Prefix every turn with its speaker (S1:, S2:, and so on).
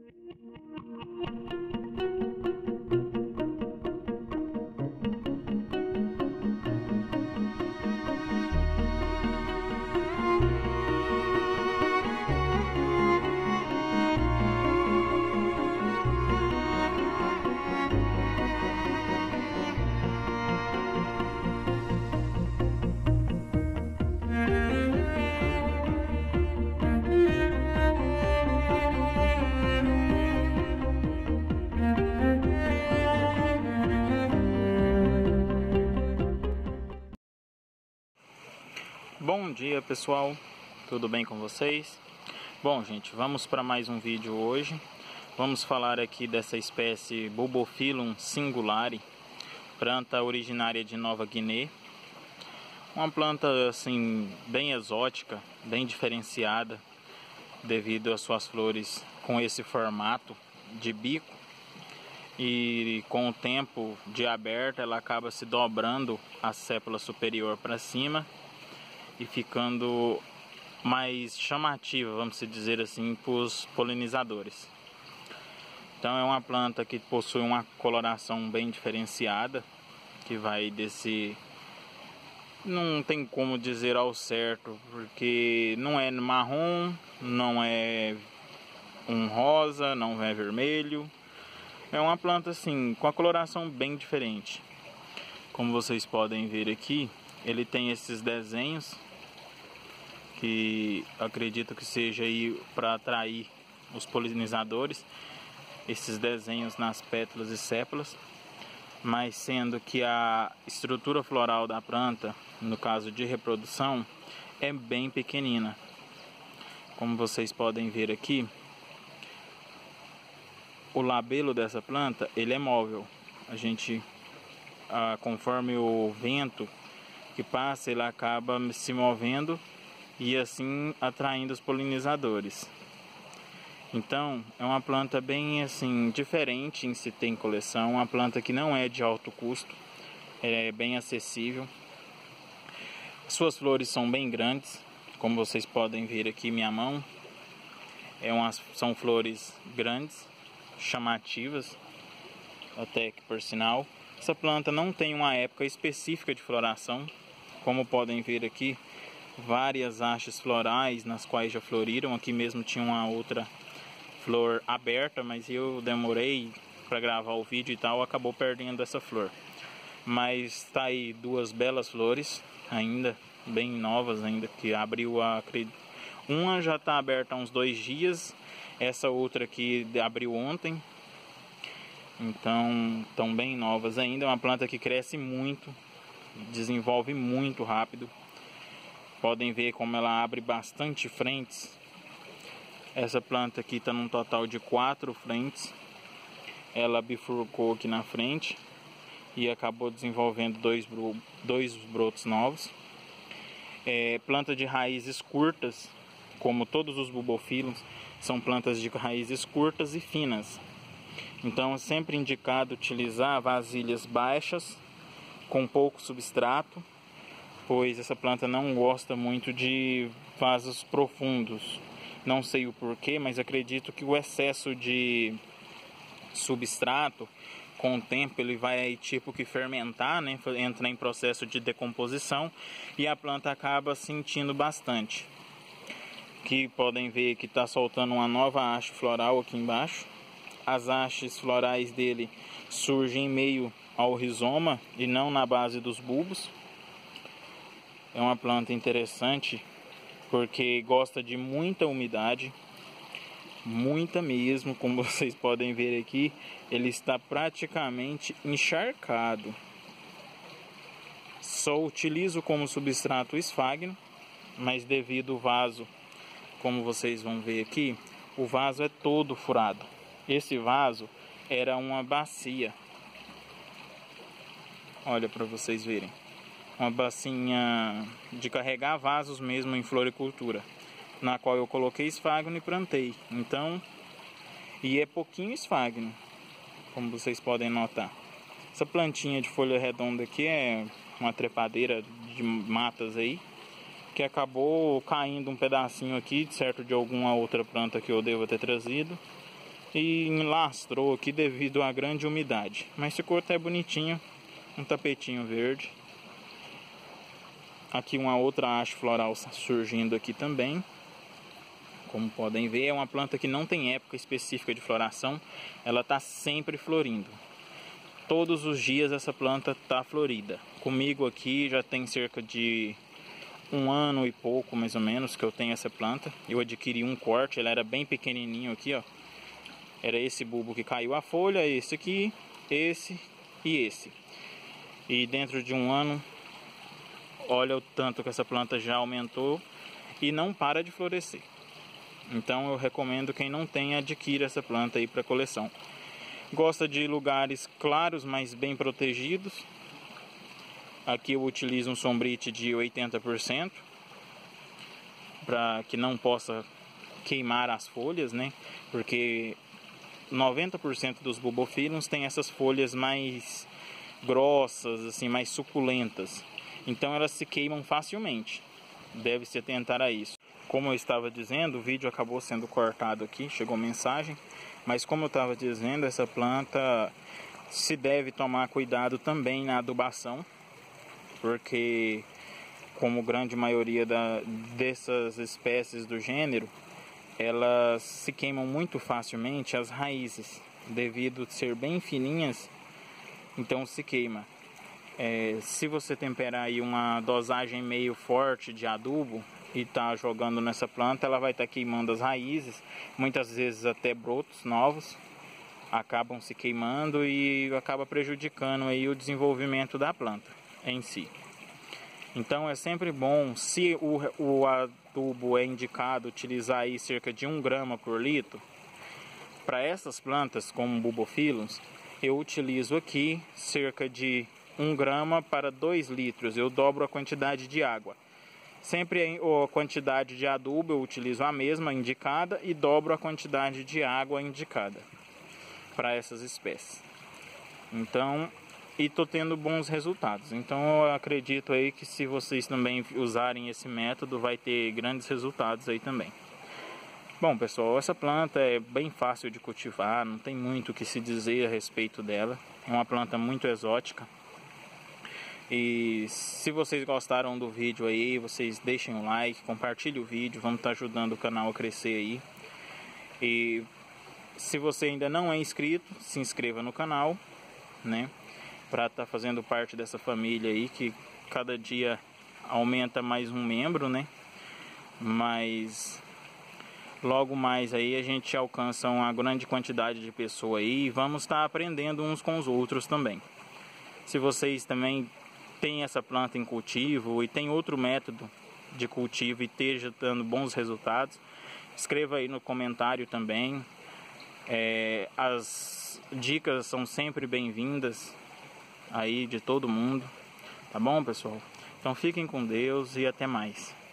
S1: Bom dia pessoal, tudo bem com vocês? Bom gente, vamos para mais um vídeo hoje. Vamos falar aqui dessa espécie Bulbophyllum singulare, planta originária de Nova Guiné. Uma planta assim bem exótica, bem diferenciada, devido às suas flores com esse formato de bico. E com o tempo de aberta ela acaba se dobrando a sépala superior para cima e ficando mais chamativa, vamos dizer assim, para os polinizadores. Então é uma planta que possui uma coloração bem diferenciada, que vai desse, não tem como dizer ao certo, porque não é marrom, não é um rosa, não é vermelho. É uma planta assim com a coloração bem diferente. Como vocês podem ver aqui, ele tem esses desenhos que acredito que seja aí para atrair os polinizadores, esses desenhos nas pétalas e sépalas, mas sendo que a estrutura floral da planta, no caso de reprodução, é bem pequenina. Como vocês podem ver aqui, o labelo dessa planta ele é móvel. A gente, conforme o vento que passa, ele acaba se movendo e assim atraindo os polinizadores. Então é uma planta bem assim diferente em se ter em coleção, uma planta que não é de alto custo, é bem acessível. Suas flores são bem grandes, como vocês podem ver aqui minha mão. São flores grandes, chamativas, até que por sinal. Essa planta não tem uma época específica de floração, como podem ver aqui, várias hastes florais nas quais já floriram. Aqui mesmo tinha uma outra flor aberta, mas eu demorei para gravar o vídeo e tal, acabou perdendo essa flor. Mas tá aí duas belas flores, ainda bem novas, ainda que abriu uma já está aberta há uns 2 dias, essa outra aqui abriu ontem. Então estão bem novas ainda. É uma planta que cresce muito, desenvolve muito rápido. Podem ver como ela abre bastante frentes. Essa planta aqui está num total de 4 frentes. Ela bifurcou aqui na frente e acabou desenvolvendo dois brotos novos. Planta de raízes curtas, como todos os bulbophyllums, são plantas de raízes curtas e finas. Então é sempre indicado utilizar vasilhas baixas, com pouco substrato, pois essa planta não gosta muito de vasos profundos. Não sei o porquê, mas acredito que o excesso de substrato, com o tempo ele vai tipo que fermentar, né? Entra em processo de decomposição e a planta acaba sentindo bastante. Aqui podem ver que está soltando uma nova haste floral aqui embaixo. As hastes florais dele surgem em meio ao rizoma e não na base dos bulbos. É uma planta interessante porque gosta de muita umidade, muita mesmo. Como vocês podem ver aqui, ele está praticamente encharcado. Só utilizo como substrato o esfagno, mas devido ao vaso, como vocês vão ver aqui, o vaso é todo furado. Esse vaso era uma bacia. Olha para vocês verem. Uma bacinha de carregar vasos mesmo em floricultura, na qual eu coloquei esfagno e plantei. Então, e é pouquinho esfagno, como vocês podem notar. Essa plantinha de folha redonda aqui é uma trepadeira de matas aí, que acabou caindo um pedacinho aqui, certo, de alguma outra planta que eu devo ter trazido. e enlastrou aqui devido à grande umidade. Mas ficou até bonitinho, um tapetinho verde. Aqui uma outra haste floral surgindo aqui também. Como podem ver, é uma planta que não tem época específica de floração, ela está sempre florindo. Todos os dias essa planta está florida. Comigo aqui já tem cerca de 1 ano e pouco, mais ou menos, que eu tenho essa planta. Eu adquiri um corte, ela era bem pequenininho aqui, ó. Era esse bulbo que caiu a folha, esse aqui, esse e esse. E dentro de 1 ano, olha o tanto que essa planta já aumentou e não para de florescer. Então eu recomendo quem não tem, adquira essa planta aí para coleção. Gosta de lugares claros, mas bem protegidos. Aqui eu utilizo um sombrite de 80%, para que não possa queimar as folhas, né? Porque 90% dos bulbophyllums tem essas folhas mais grossas, assim, mais suculentas. Então elas se queimam facilmente. Deve-se atentar a isso. Como eu estava dizendo, o vídeo acabou sendo cortado aqui, chegou mensagem. Mas como eu estava dizendo, essa planta se deve tomar cuidado também na adubação. Porque, como grande maioria dessas espécies do gênero, elas se queimam muito facilmente as raízes. Devido a ser bem fininhas, então se queima. Se você temperar aí uma dosagem meio forte de adubo e tá jogando nessa planta, ela vai estar queimando as raízes, muitas vezes até brotos novos acabam se queimando e acaba prejudicando aí o desenvolvimento da planta em si. Então é sempre bom, se o adubo é indicado utilizar aí cerca de 1 grama por litro, para essas plantas como bulbophyllums, eu utilizo aqui cerca de 1 grama para 2 litros, eu dobro a quantidade de água. Sempre a quantidade de adubo eu utilizo a mesma indicada e dobro a quantidade de água indicada para essas espécies. Então, e estou tendo bons resultados. Então eu acredito aí que se vocês também usarem esse método, vai ter grandes resultados aí também. Bom pessoal, essa planta é bem fácil de cultivar, não tem muito o que se dizer a respeito dela. É uma planta muito exótica. E se vocês gostaram do vídeo aí, vocês deixem um like, compartilhem o vídeo, vamos estar ajudando o canal a crescer aí. E se você ainda não é inscrito, se inscreva no canal, né? Para estar fazendo parte dessa família aí, que cada dia aumenta mais um membro, né? Mas logo mais aí a gente alcança uma grande quantidade de pessoas aí e vamos estar aprendendo uns com os outros também. Se vocês também tem essa planta em cultivo e tem outro método de cultivo e esteja dando bons resultados, escreva aí no comentário também. As dicas são sempre bem-vindas aí de todo mundo, tá bom pessoal? Então fiquem com Deus e até mais.